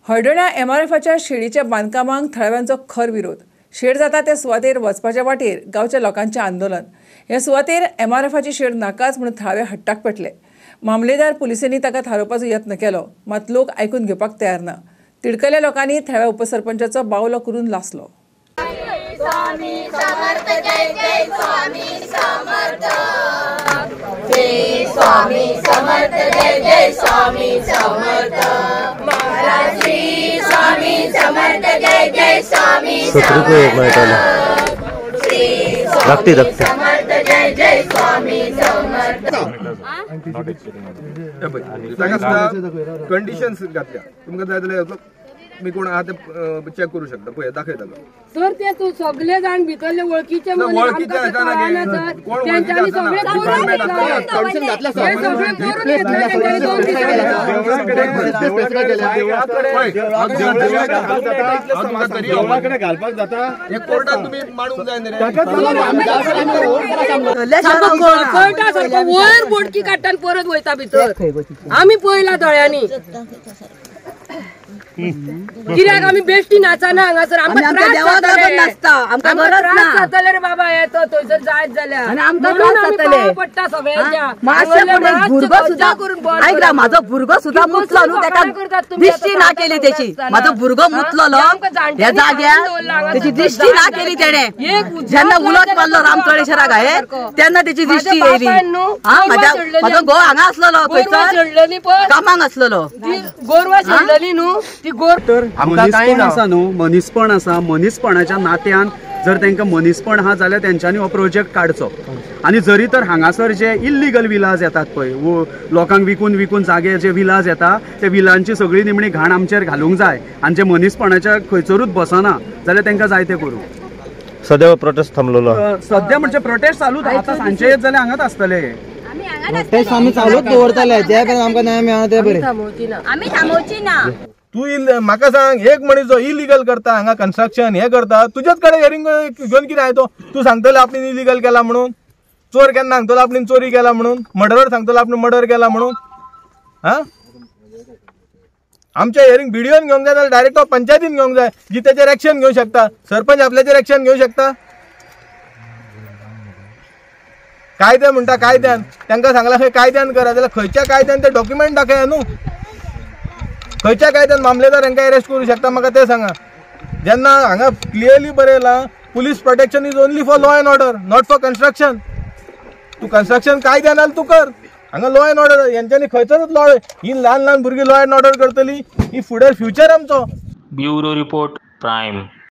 हळडण्या MRFच्या शेडीच्या बांदकामांक थळाव्यांचो खर विरोध. शेड जाता त्या सुवातेर वचपाच्या वाटेर गांवच्या लोकांचें आंदोलन. ह्या सुवातेर MRFची शेड नाकाच म्हणून थळावे हट्टाक पेटले. मामलेदार पुलिसांनी ताका थारोवपाचो यत्न केलो, मात लोक आयकून घेवपाक तयार ना. तिडकल्या लोकांनी थळाव्या उपसरपंचाचो बावलो करून लासलो. स्वामी समर्थ जय जय स्वामी समर्थ जय स्वामी समर्थ जय जय स्वामी समर्थ महाराज श्री स्वामी समर्थ जय जय स्वामी समर्थ श्री स्वामी समर्थ जय जय स्वामी समर्थ. कंडिशन्स घातल्या तुमकां जाय जाल्यार मी कोण आहा ते चेक करू शकता. पळय दाखयता सर ते तू सगळे जाण भितरले वळखीचे वळखीचे त्यांच्यानी सगळे करून घेतला सर सगळे करून देवळाकडे घालपाक जाता हे कोर्टात तुम्ही मांडूंक जाय न्ही रे. वयर बोडकी काडटान परत वयता भितर. आमी पळयला दोळ्यांनी कित्याक आमी बेश्टी नाचाना हांगासर. आमकां त्रास जातले रे बाबा. येतो थंयसर जायत जाल्यार पडटा सगळ्यांच्या. म्हाजो भुरगो सुद्धा मुतलो न्हू, ताका दिश्टी ना केली त्याची. म्हाजो भुरगो मुतलो ह्या जाग्यार त्याची दिश्टी ना केली तेणे. जेन्ना उलट मारलो रामतळेश्वरा गायेर तेन्ना त्याची दिश्टी येयली. म्हाजो घोव हांगा आसलेलो कामाक आसलेलो. गोरवां सोडलेली न्हू ती गोर. मनीसपण आसा न्हू, मनीसपण आसा. मनीसपणाच्या नात्यान जर तांकां मनीसपण आहा जाल्यार तेंच्यांनी हो प्रोजेक्ट काडचो. आनी जरी तर हांगासर जे इल्लीगल विलाज येतात पळय, लोकांक विकून जागे जे विलाज येता त्या विलांची सगळी निमणी घाण आमचेर घालूंक जाय आनी जे मनीसपणाच्या खंयसरूच बसना जाल्यार तांकां जाय तें करूं. सद्या प्रोटेस्ट थांबलेलो. सद्या म्हणजे प्रोटेस्ट चालूच आतां सांजचे येत जाल्यार हांगाच आसतले. आमी चालूच दवरतले जे पर्यंत आमकां न्याय मेळना ते पर्यंत आमी थांबवची ना. तू म्हाका सांग, एक मनीस जो इलिगल करता हांगा कन्स्ट्रक्शन हे करता, तुझ्याच कडेन हियरिंग घेवन कितें आयतो? तू सांगतले आपणें इलिगल केला म्हणून? चोर केन्ना सांगतलो आपणें चोरी केला म्हणून? मर्डरर सांगतलो आपणें मर्डर केला म्हणून? हा आमच्या हियरिंग व्हिडिओन घेवंक जाय जाल्यार डायरेक्ट पंचायतीन घेवंक जाय, जी तेचेर एक्शन घेवंक शकता. सरपंच आपल्याचेर एक्शन घेवंक शकता. कायदे म्हणटा कायद्यान तांकां सांगला खंय कायद्यान करा जाल्यार खंयच्या कायद्यान ते डॉक्युमेंट दाखया न्हू. खंयच्या कायद्यान मामलेदार हांकां अरेस्ट करूं शकता म्हाका ते सांगा. जेन्ना हांगा क्लियरली बरयलां police protection is only for law and order, not for construction. तू कन्स्ट्रक्शन कायद्यान जाल्यार तू कर, हांगा लॉ एंड ऑर्डर. हेंच्यांनी खंयसरूच लॉ, ही ल्हान भुरगीं लॉ एंड ऑर्डर करतली, ही फुडें फ्युचर आमचो. Bureau report prime.